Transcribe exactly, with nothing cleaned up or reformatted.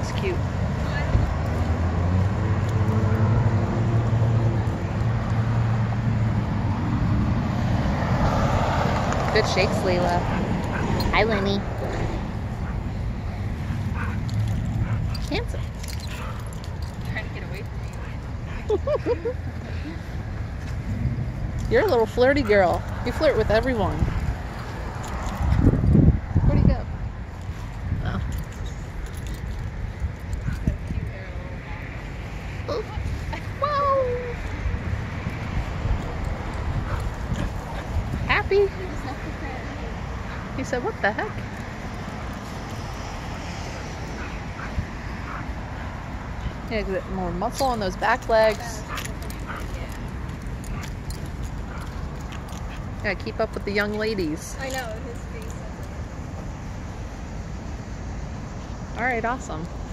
looks cute. Good shakes, Layla. Hi, Lenny. Handsome. Trying to get away from me. You're a little flirty girl. You flirt with everyone. Where'd he go? Oh. Oh. Whoa! Happy? He said, what the heck? Yeah, get more muscle on those back legs. Yeah, keep up with the young ladies. I know, his face. All right, awesome.